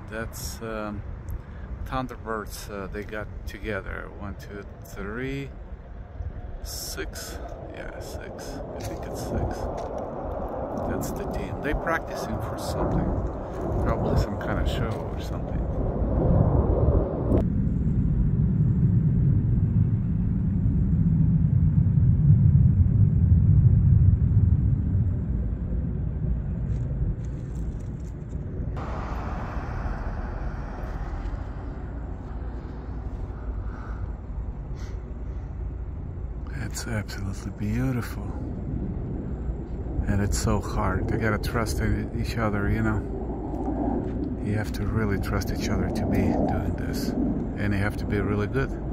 That's Thunderbirds. They got together. 1, 2, 3, 6. Yeah, 6. I think it's 6. That's the team. They practicing for something. Probably some kind of show or something. It's absolutely beautiful, and it's so hard. They gotta trust each other, you know. You have to really trust each other to be doing this, and you have to be really good.